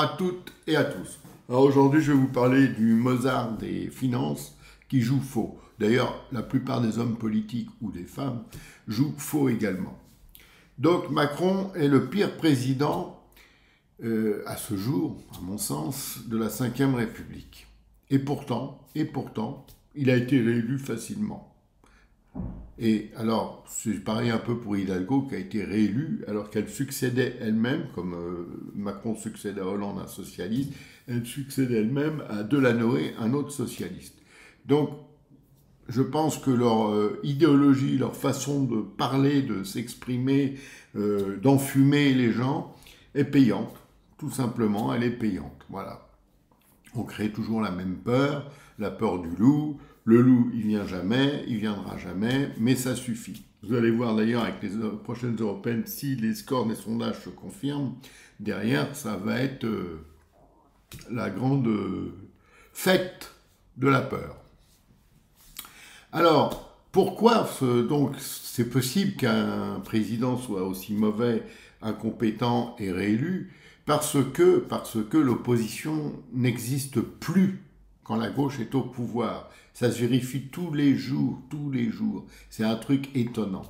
à toutes et à tous. Alors aujourd'hui, je vais vous parler du Mozart des finances qui joue faux. D'ailleurs, la plupart des hommes politiques ou des femmes jouent faux également. Donc Macron est le pire président à ce jour, à mon sens, de la Ve République. Et pourtant, il a été réélu facilement. Et alors, c'est pareil un peu pour Hidalgo qui a été réélue alors qu'elle succédait elle-même, comme Macron succède à Hollande, un socialiste, elle succédait elle-même à Delanoë, un autre socialiste. Donc, je pense que leur idéologie, leur façon de parler, de s'exprimer, d'enfumer les gens est payante. Tout simplement, elle est payante. Voilà. On crée toujours la même peur, la peur du loup. Le loup, il vient jamais, il viendra jamais, mais ça suffit. Vous allez voir d'ailleurs avec les prochaines européennes, si les scores des sondages se confirment, derrière, ça va être la grande fête de la peur. Alors, pourquoi donc c'est possible qu'un président soit aussi mauvais, incompétent et réélu? Parce que l'opposition n'existe plus quand la gauche est au pouvoir. Ça se vérifie tous les jours. C'est un truc étonnant.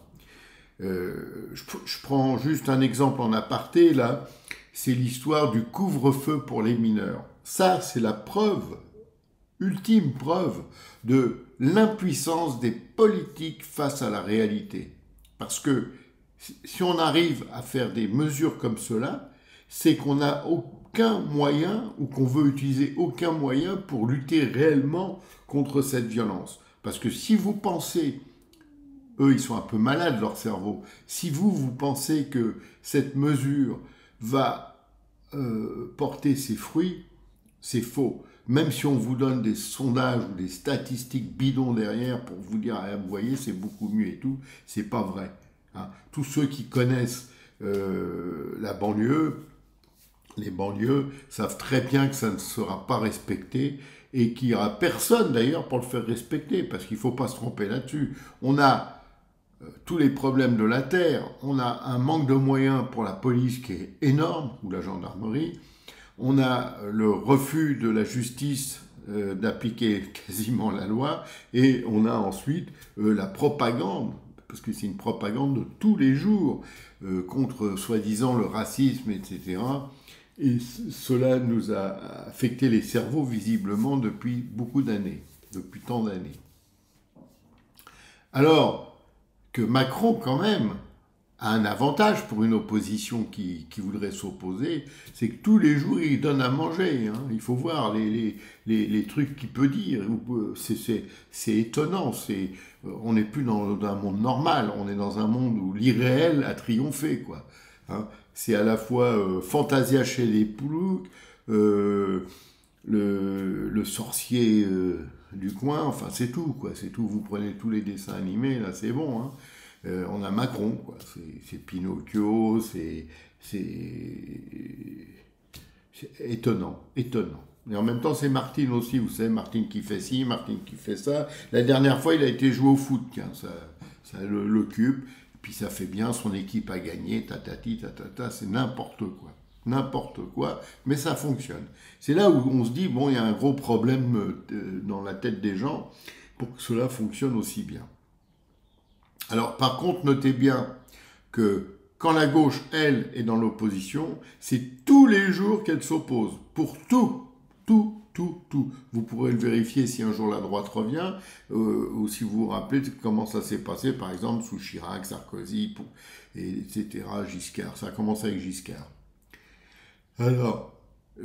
Je prends juste un exemple en aparté, là. C'est l'histoire du couvre-feu pour les mineurs. Ça, c'est la preuve, ultime preuve, de l'impuissance des politiques face à la réalité. Parce que si on arrive à faire des mesures comme cela, c'est qu'on n'a aucun moyen, ou qu'on veut utiliser aucun moyen pour lutter réellement contre cette violence. Parce que si vous pensez, eux ils sont un peu malades leur cerveau, si vous pensez que cette mesure va porter ses fruits, c'est faux. Même si on vous donne des sondages ou des statistiques bidons derrière pour vous dire, ah, vous voyez, c'est beaucoup mieux et tout, c'est pas vrai. Hein. Tous ceux qui connaissent la banlieue, les banlieues savent très bien que ça ne sera pas respecté et qu'il n'y aura personne d'ailleurs pour le faire respecter, parce qu'il ne faut pas se tromper là-dessus. On a tous les problèmes de la terre, on a un manque de moyens pour la police qui est énorme, ou la gendarmerie, on a le refus de la justice d'appliquer quasiment la loi, et on a ensuite la propagande, parce que c'est une propagande de tous les jours, contre soi-disant le racisme, etc., et cela nous a affecté les cerveaux visiblement depuis beaucoup d'années, depuis tant d'années. Alors que Macron quand même a un avantage pour une opposition qui voudrait s'opposer, c'est que tous les jours il donne à manger. Hein. Il faut voir les trucs qu'il peut dire. C'est étonnant. On n'est plus dans un monde normal, on est dans un monde où l'irréel a triomphé, quoi. Hein. C'est à la fois Fantasia chez les Poulouques, le sorcier du coin, enfin c'est tout, quoi. C'est tout. Vous prenez tous les dessins animés, là, c'est bon. Hein. On a Macron, quoi. C'est Pinocchio, c'est étonnant. Et en même temps, c'est Martine aussi, vous savez, Martine qui fait ci, Martine qui fait ça. La dernière fois, il a été joué au foot, tiens, ça l'occupe. Puis ça fait bien, son équipe a gagné, tatati, tatata, c'est n'importe quoi, mais ça fonctionne. C'est là où on se dit, bon, il y a un gros problème dans la tête des gens pour que cela fonctionne aussi bien. Alors, par contre, notez bien que quand la gauche, elle, est dans l'opposition, c'est tous les jours qu'elle s'oppose, pour tout. Vous pourrez le vérifier si un jour la droite revient, ou si vous vous rappelez comment ça s'est passé, par exemple, sous Chirac, Sarkozy, etc., Giscard. Ça a commencé avec Giscard. Alors,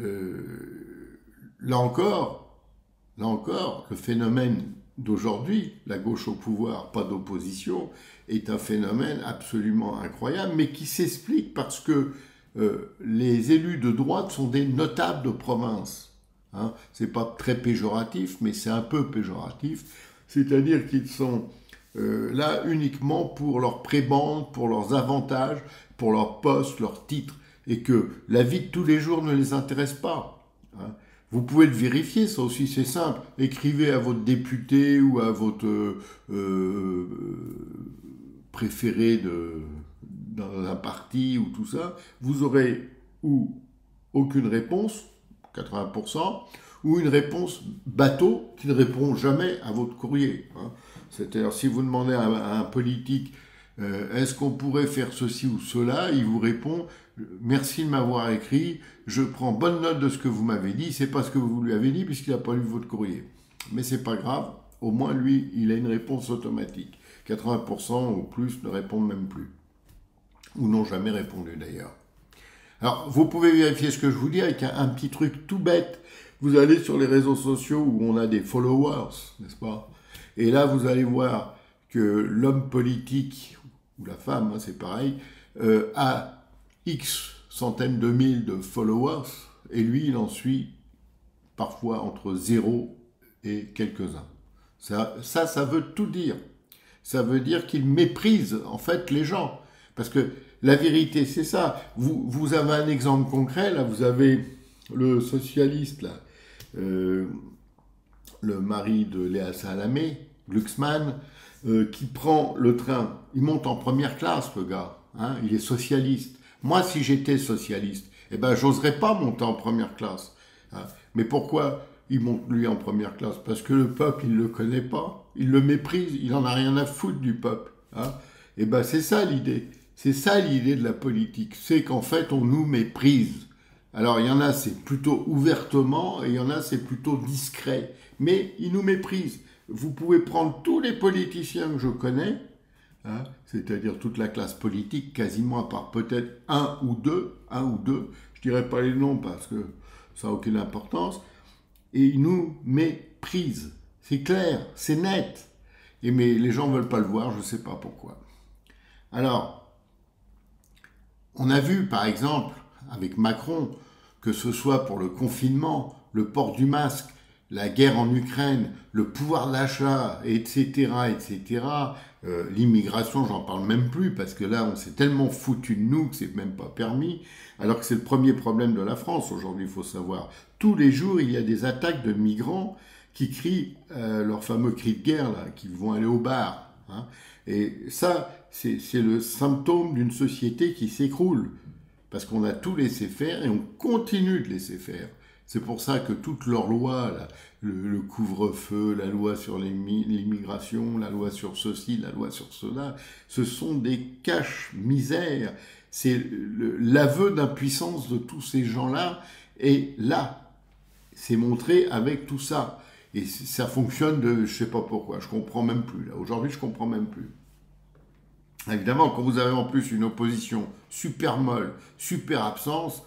là encore, le phénomène d'aujourd'hui, la gauche au pouvoir, pas d'opposition, est un phénomène absolument incroyable, mais qui s'explique parce que les élus de droite sont des notables de province. Hein, c'est pas très péjoratif, mais c'est un peu péjoratif. C'est-à-dire qu'ils sont là uniquement pour leur prébende, pour leurs avantages, pour leur poste, leur titre, et que la vie de tous les jours ne les intéresse pas. Hein. Vous pouvez le vérifier, ça aussi c'est simple. Écrivez à votre député ou à votre préféré dans un parti ou tout ça, vous aurez ou aucune réponse, 80%, ou une réponse bateau qui ne répond jamais à votre courrier. Hein. C'est-à-dire, si vous demandez à un politique est-ce qu'on pourrait faire ceci ou cela, il vous répond merci de m'avoir écrit, je prends bonne note de ce que vous m'avez dit, c'est pas ce que vous lui avez dit puisqu'il n'a pas lu votre courrier. Mais c'est pas grave, au moins lui, il a une réponse automatique. 80% ou plus ne répondent même plus. Ou n'ont jamais répondu d'ailleurs. Alors, vous pouvez vérifier ce que je vous dis avec un petit truc tout bête. Vous allez sur les réseaux sociaux où on a des followers, n'est-ce pas? Et là, vous allez voir que l'homme politique, ou la femme, hein, c'est pareil, a X centaines de mille de followers, et lui, il en suit parfois entre 0 et quelques-uns. Ça veut tout dire. Ça veut dire qu'il méprise, en fait, les gens. Parce que la vérité, c'est ça. Vous avez un exemple concret, là, vous avez le socialiste, là, le mari de Léa Salamé, Glucksmann, qui prend le train. Il monte en première classe, le gars. Hein, il est socialiste. Moi, si j'étais socialiste, eh ben, j'oserais pas monter en première classe. Hein. Mais pourquoi il monte, lui, en première classe? Parce que le peuple, il le connaît pas. Il le méprise. Il en a rien à foutre du peuple. Hein. Eh ben, c'est ça l'idée. C'est ça l'idée de la politique. C'est qu'en fait, on nous méprise. Alors, il y en a, c'est plutôt ouvertement, et il y en a, c'est plutôt discret. Mais ils nous méprisent. Vous pouvez prendre tous les politiciens que je connais, hein, c'est-à-dire toute la classe politique, quasiment à part peut-être un ou deux, je dirais pas les noms parce que ça n'a aucune importance, et ils nous méprisent. C'est clair, c'est net. Mais les gens ne veulent pas le voir, je ne sais pas pourquoi. Alors, on a vu par exemple avec Macron, que ce soit pour le confinement, le port du masque, la guerre en Ukraine, le pouvoir d'achat, etc., etc., l'immigration, j'en parle même plus, parce que là, on s'est tellement foutu de nous que c'est même pas permis, alors que c'est le premier problème de la France aujourd'hui, il faut savoir. Tous les jours, il y a des attaques de migrants qui crient leur fameux cri de guerre, là, qui vont aller au bar. Hein. Et ça, c'est le symptôme d'une société qui s'écroule. Parce qu'on a tout laissé faire et on continue de laisser faire. C'est pour ça que toutes leurs lois, là, le couvre-feu, la loi sur l'immigration, la loi sur ceci, la loi sur cela, ce sont des caches-misères. C'est l'aveu d'impuissance de tous ces gens-là. Et là, c'est montré avec tout ça. Et ça fonctionne de, je sais pas pourquoi, je comprends même plus. Là, aujourd'hui, je comprends même plus. Évidemment, quand vous avez en plus une opposition super molle, super absente,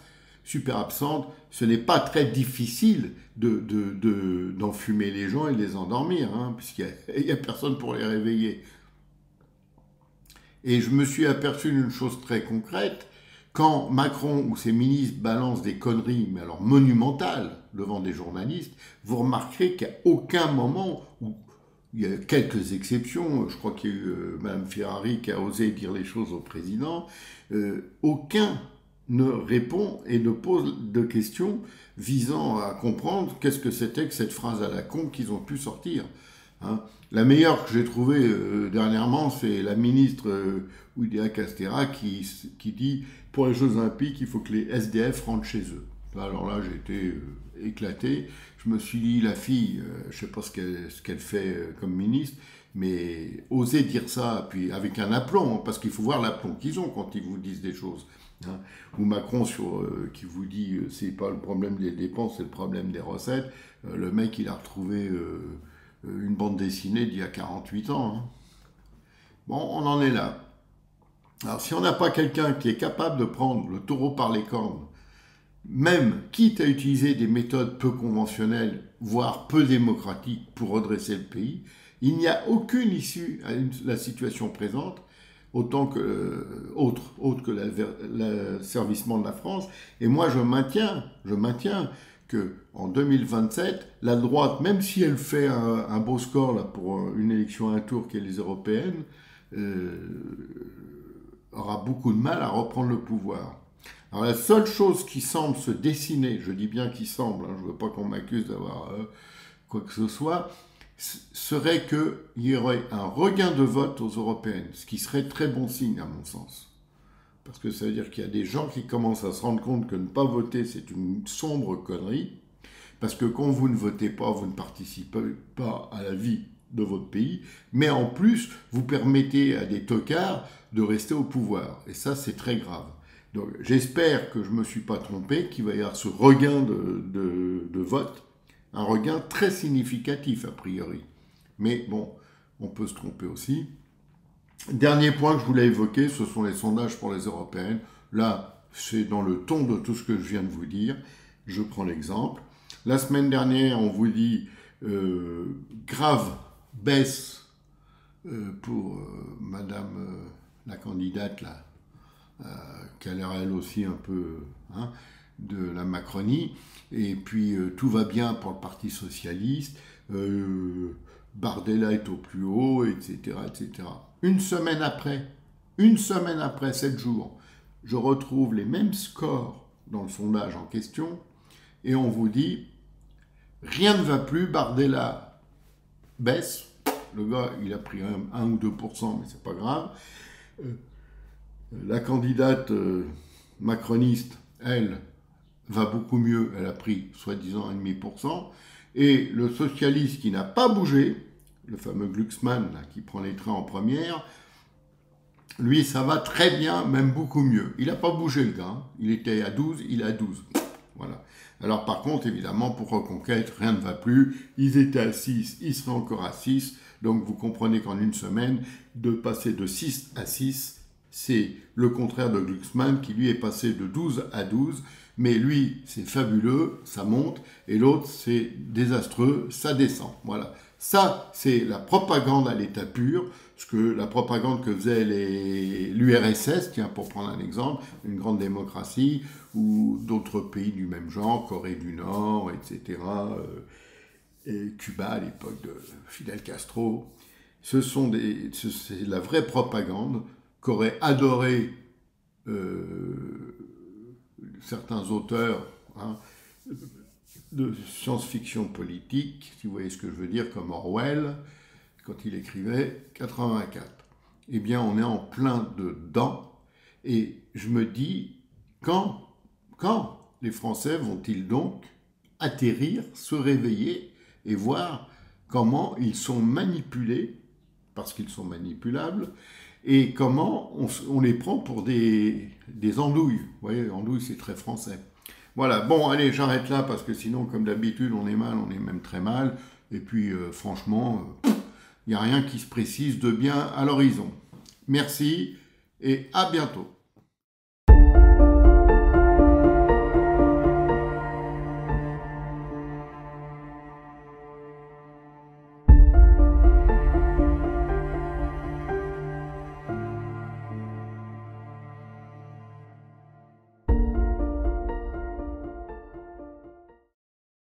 ce n'est pas très difficile d'enfumer les gens et de les endormir, hein, puisqu'il n'y a personne pour les réveiller. Et je me suis aperçu d'une chose très concrète, quand Macron ou ses ministres balancent des conneries, mais alors monumentales, devant des journalistes, vous remarquerez qu'à aucun moment, où il y a quelques exceptions, je crois qu'il y a eu Mme Ferrari qui a osé dire les choses au président, aucun ne répond et ne pose de questions visant à comprendre qu'est-ce que c'était que cette phrase à la con qu'ils ont pu sortir. Hein. La meilleure que j'ai trouvée dernièrement, c'est la ministre Oudéa Castéra qui dit « Pour les Jeux Olympiques, il faut que les SDF rentrent chez eux ». Alors là, j'ai été éclaté. Je me suis dit, la fille, je ne sais pas ce qu'elle fait comme ministre, mais oser dire ça, puis avec un aplomb, hein, parce qu'il faut voir l'aplomb qu'ils ont quand ils vous disent des choses. Hein. Ou Macron qui vous dit, c'est pas le problème des dépenses, c'est le problème des recettes. Le mec, il a retrouvé une bande dessinée d'il y a 48 ans. Hein. Bon, on en est là. Alors, si on n'a pas quelqu'un qui est capable de prendre le taureau par les cornes, même quitte à utiliser des méthodes peu conventionnelles, voire peu démocratiques pour redresser le pays, il n'y a aucune issue à la situation présente, autre que l'asservissement de la France. Et moi, je maintiens que en 2027, la droite, même si elle fait un beau score là, pour une élection à un tour qui est les européennes, aura beaucoup de mal à reprendre le pouvoir. Alors la seule chose qui semble se dessiner, je dis bien qui semble, hein, je ne veux pas qu'on m'accuse d'avoir quoi que ce soit, serait qu'il y aurait un regain de vote aux européennes, ce qui serait très bon signe à mon sens. parce que ça veut dire qu'il y a des gens qui commencent à se rendre compte que ne pas voter, c'est une sombre connerie, parce que quand vous ne votez pas, vous ne participez pas à la vie de votre pays, mais en plus, vous permettez à des tocards de rester au pouvoir. Et ça, c'est très grave. Donc, j'espère que je ne me suis pas trompé, qu'il va y avoir ce regain de vote, un regain très significatif, a priori. Mais bon, on peut se tromper aussi. Dernier point que je voulais évoquer, ce sont les sondages pour les européennes. Là, c'est dans le ton de tout ce que je viens de vous dire. Je prends l'exemple. La semaine dernière, on vous dit grave baisse pour Madame la candidate là, qui a l'air elle aussi un peu de la Macronie. Et puis tout va bien pour le Parti socialiste. Bardella est au plus haut, etc., etc. Une semaine après, 7 jours, je retrouve les mêmes scores dans le sondage en question, et on vous dit, rien ne va plus, Bardella baisse, le gars, il a pris 1 ou 2%, mais c'est pas grave. La candidate macroniste, elle, va beaucoup mieux, elle a pris soi-disant 1,5%, et le socialiste qui n'a pas bougé, le fameux Glucksmann là, qui prend les trains en première, lui ça va très bien, même beaucoup mieux. Il n'a pas bougé le gars, hein. Il était à 12, il est à 12. Voilà. Alors par contre, évidemment, pour Reconquête, rien ne va plus. Ils étaient à 6, ils seraient encore à 6. Donc vous comprenez qu'en une semaine, de passer de 6 à 6, c'est le contraire de Glucksmann qui lui est passé de 12 à 12. Mais lui, c'est fabuleux, ça monte, et l'autre, c'est désastreux, ça descend. Voilà. Ça, c'est la propagande à l'état pur, ce que la propagande que faisait l'URSS, tiens, pour prendre un exemple, une grande démocratie, ou d'autres pays du même genre, Corée du Nord, etc., et Cuba à l'époque de Fidel Castro. C'est la vraie propagande qu'aurait adoré certains auteurs de science-fiction politique, si vous voyez ce que je veux dire, comme Orwell, quand il écrivait 84. Eh bien, on est en plein dedans, et je me dis, quand les Français vont-ils donc atterrir, se réveiller, et voir comment ils sont manipulés, parce qu'ils sont manipulables, et comment on les prend pour des andouilles. Vous voyez, andouilles, c'est très français. Voilà, bon, allez, j'arrête là, parce que sinon, comme d'habitude, on est mal, on est même très mal. Et puis, franchement, il n'y a rien qui se précise de bien à l'horizon. Merci, et à bientôt.